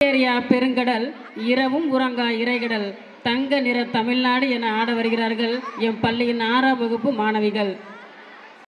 இருளேறியா பெருங்கடல் இரவும் உறங்கா இறைகடல் தங்க நிற தமிழ்நாடு என ஆட வருகிறார்கள் எம் பள்ளியின் 6ஆம் வகுப்பு மாணவிகள்.